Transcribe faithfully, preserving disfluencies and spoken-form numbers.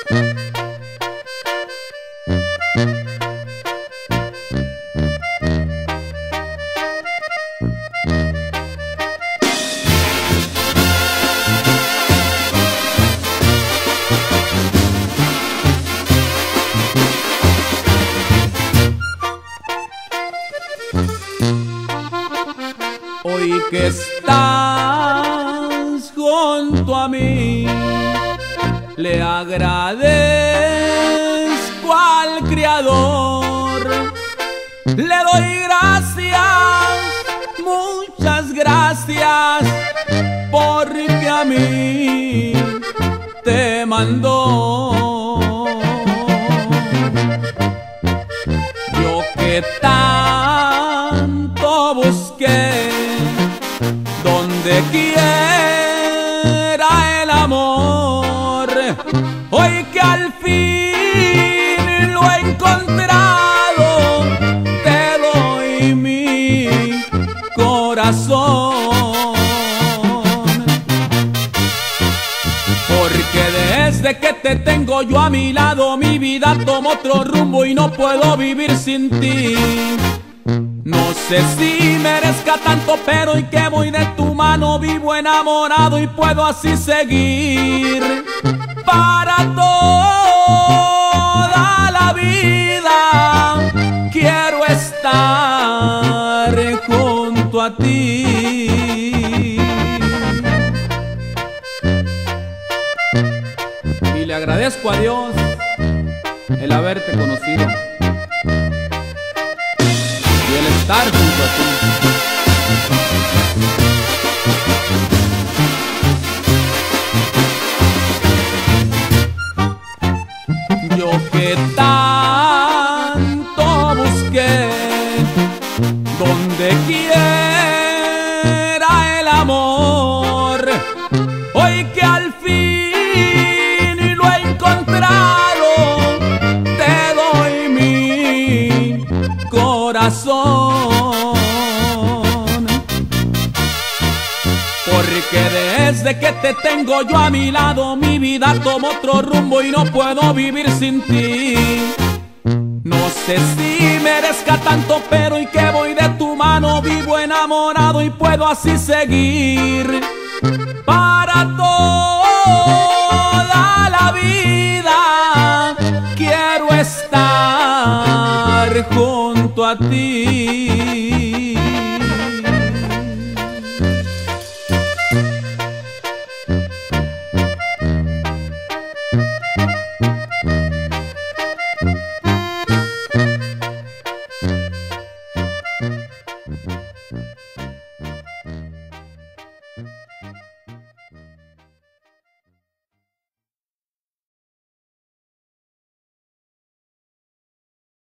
Hoy que estás junto a mí, le agradezco al Creador. Le doy gracias, muchas gracias, porque a mí te mandó. Yo que tanto busqué donde quiera el amor, hoy que al fin lo he encontrado, te doy mi corazón. Porque desde que te tengo yo a mi lado, mi vida toma otro rumbo y no puedo vivir sin ti. No sé si merezca tanto, pero hoy que voy de tu mano vivo enamorado y puedo así seguir para toda la vida. Quiero estar junto a ti. Y le agradezco a Dios el haberte conocido y el estar junto a ti. Yo que tanto busqué donde quiera el amor, hoy que al fin lo he encontrado, te doy mi corazón. Porque desde que te tengo yo a mi lado, mi vida toma otro rumbo y no puedo vivir sin ti. No sé si merezca tanto, pero hoy que voy de tu mano vivo enamorado y puedo así seguir para toda la vida. Quiero estar junto a ti.